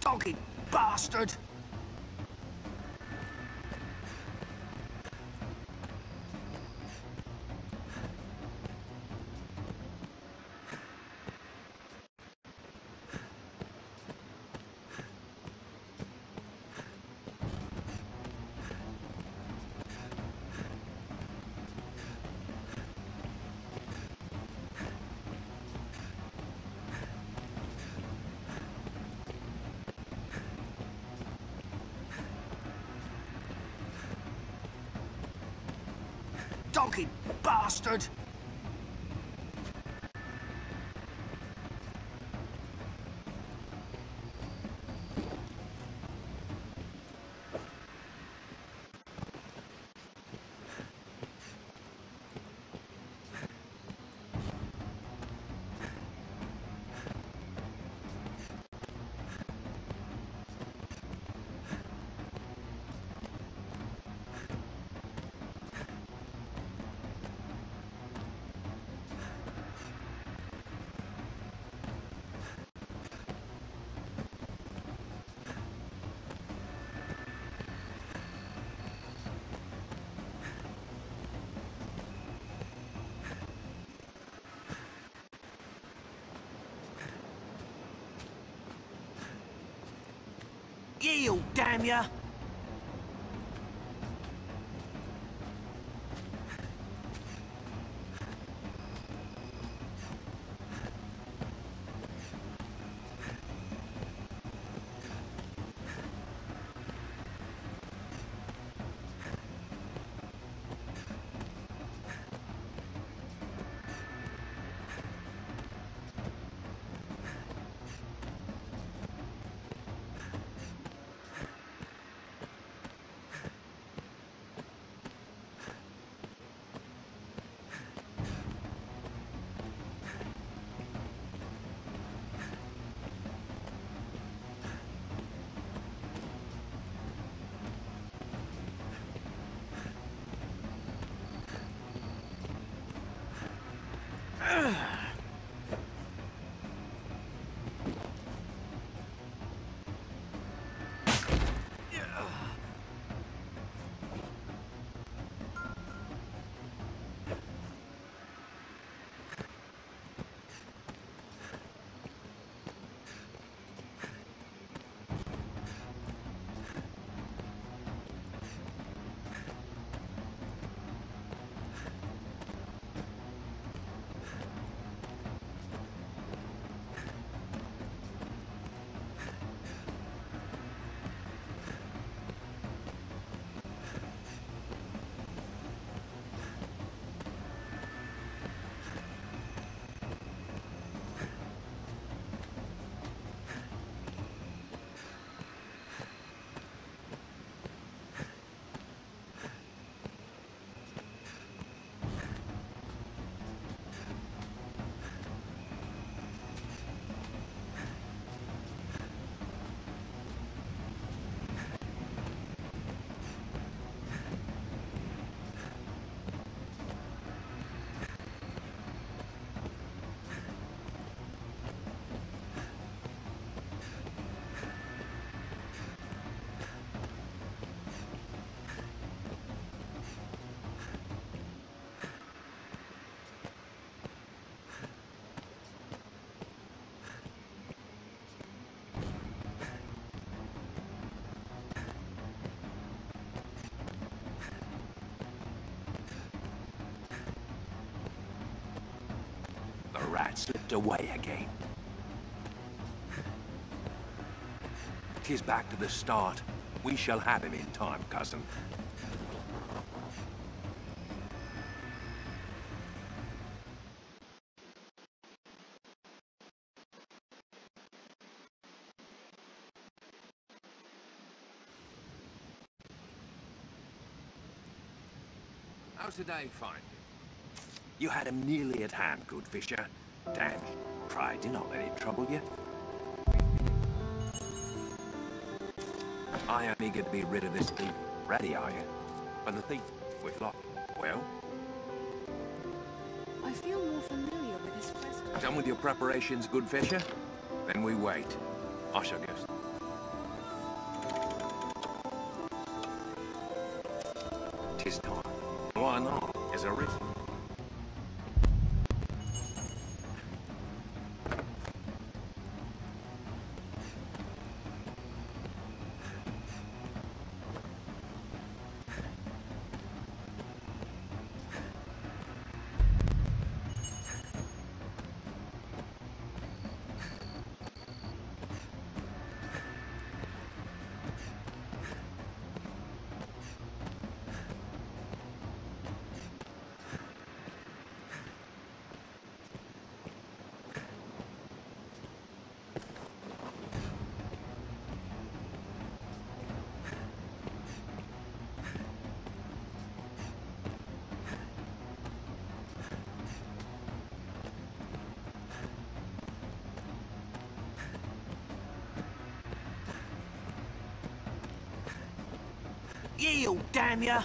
Doggy bastard! Doggy bastard! Yield, damn ya! The rat slipped away again. 'Tis back to the start. We shall have him in time, cousin. How's today find you? You had him nearly at hand, good Fisher. Damn, try do not let it trouble you. I am eager to be rid of this thief. Ready, are you? And the thief with luck. Well? I feel more familiar with this presence. Done with your preparations, good Fisher? Then we wait. I shall go. his time. Why not? Is Arisen. Yield, damn ya!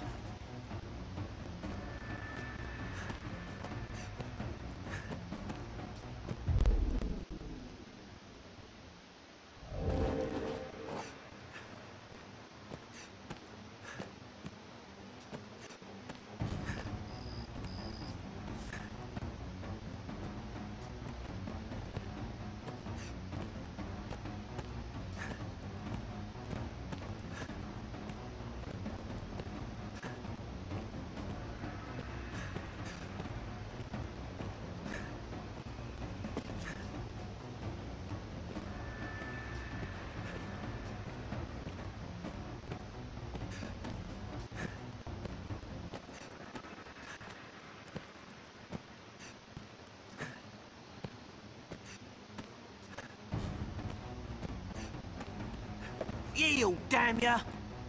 Yield, damn ya!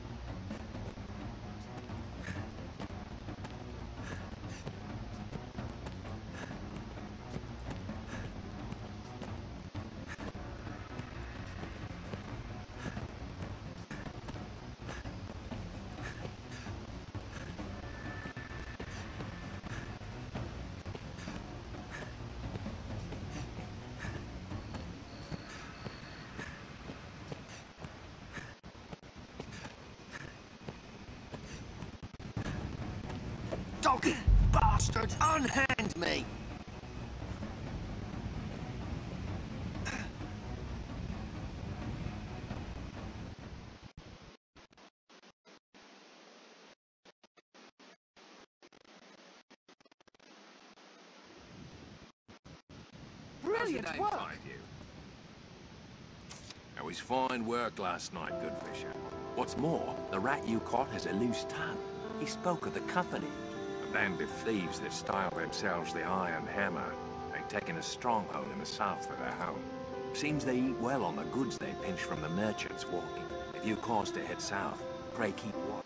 Doggy bastard! Unhand me! Brilliant work! It was fine work last night, good Fisher. What's more, the rat you caught has a loose tongue. He spoke of the company. A band of thieves that style themselves the Iron Hammer. They've taken a stronghold in the south for their home. Seems they eat well on the goods they pinch from the merchants walking. If you cause to head south, pray keep watch.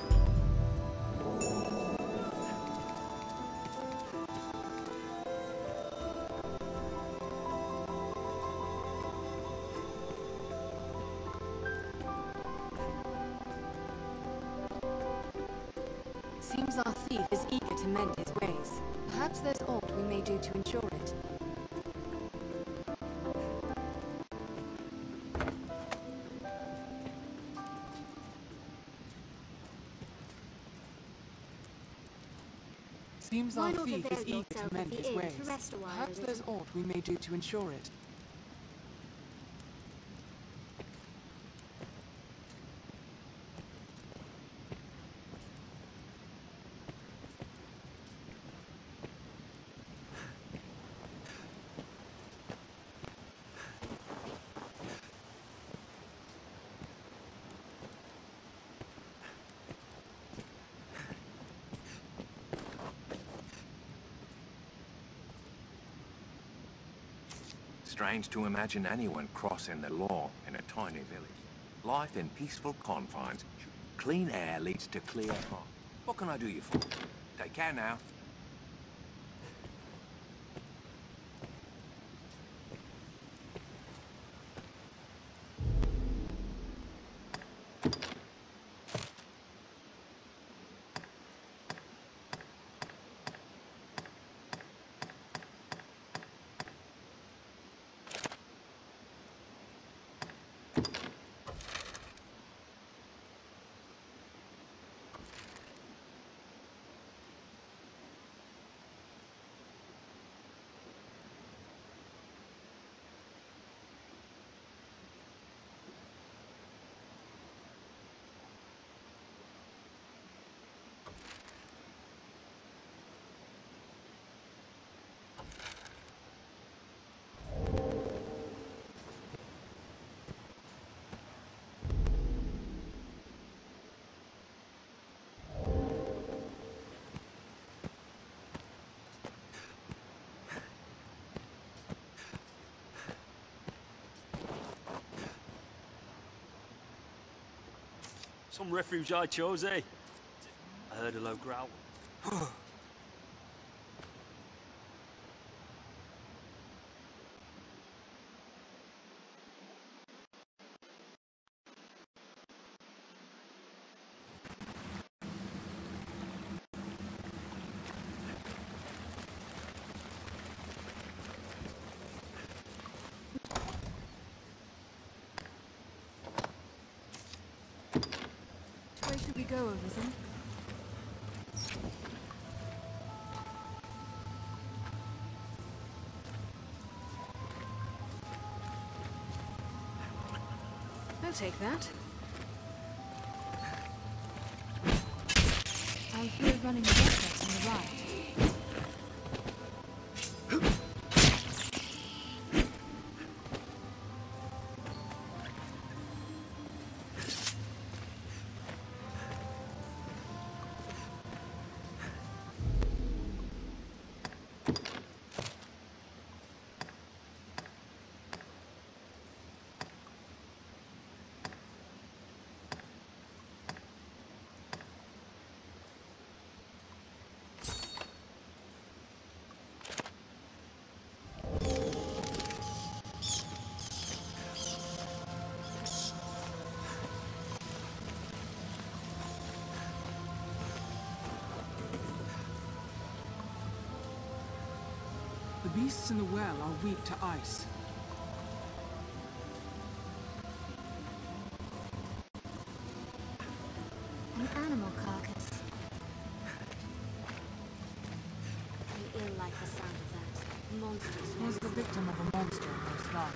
Seems our thief is eager to mend his ways. Perhaps there's aught we may do to ensure it. Seems our thief is eager to mend his ways. Perhaps there's aught we may do to ensure it. Strange to imagine anyone crossing the law in a tiny village. Life in peaceful confines. Clean air leads to clear heart. What can I do you for? Take care now. Some refuge I chose, eh? I heard a low growl. Where should we go, Arisen? I'll take that. I hear running rockets on the right. The beasts in the well are weak to ice. An animal carcass. I ill like the sound of that. Monsters. Was the victim of a monster most likely?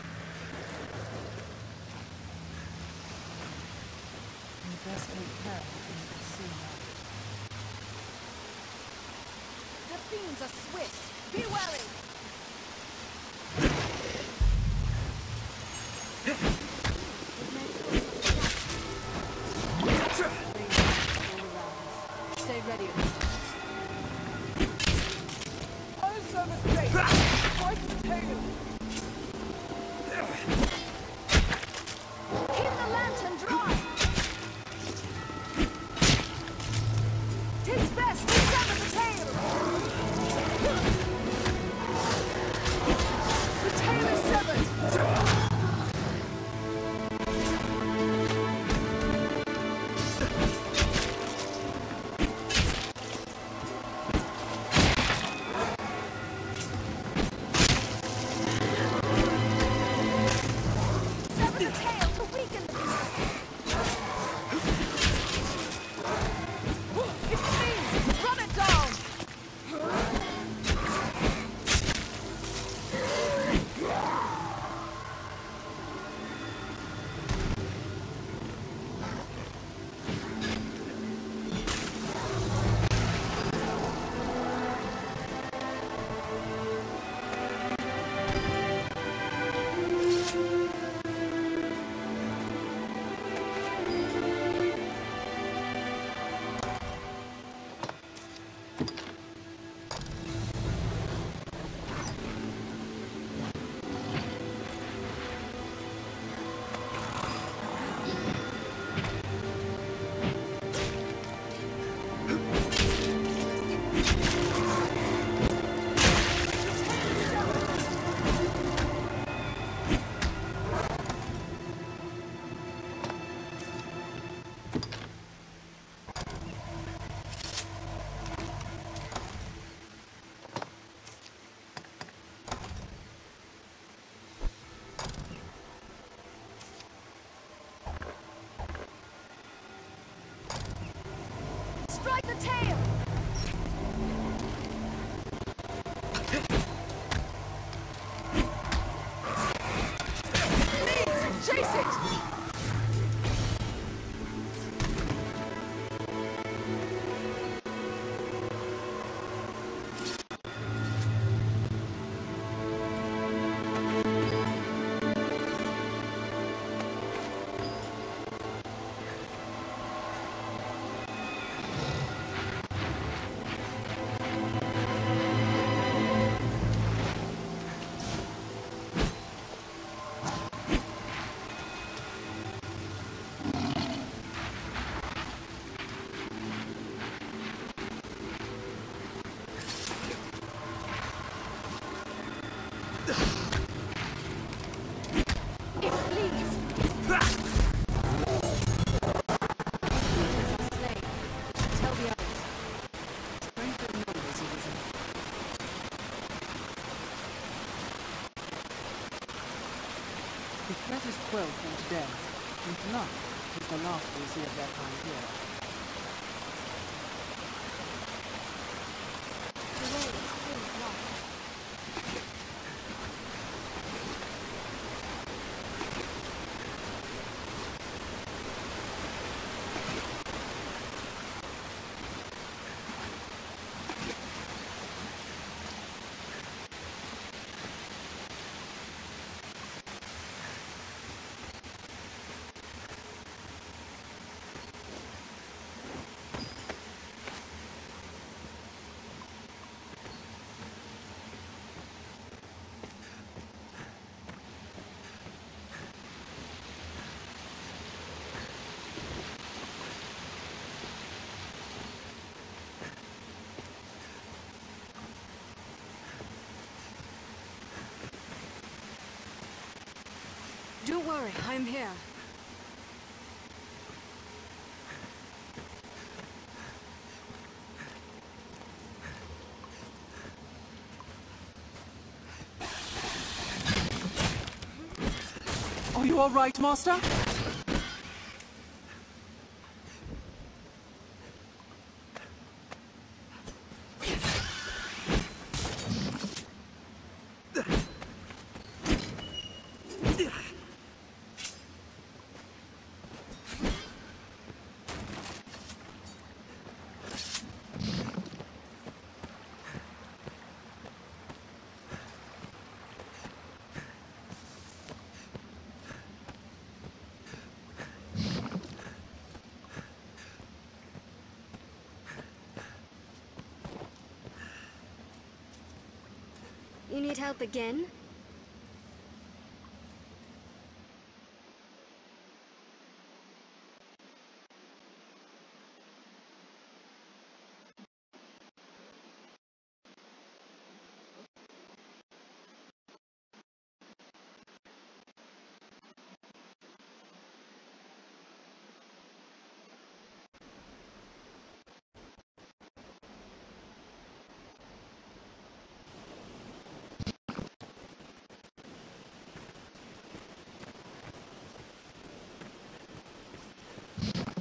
We best take care of him soon. The fiends are swift! Be wary! Stay ready. Fire service base! Fight the tail! Keep the lantern dry! 'Tis best to sever the tail! The tail is severed! It flees! Tell the others. Strength in numbers, Arisen. The threat is quelled for today, and tonight is the last we'll see of their kind here. The way is full of light. Don't worry, I'm here. Are you all right, Master? You need help again?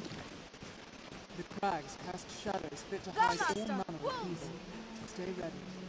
The crags cast shadows fit to hide all manner of evil. Stay ready.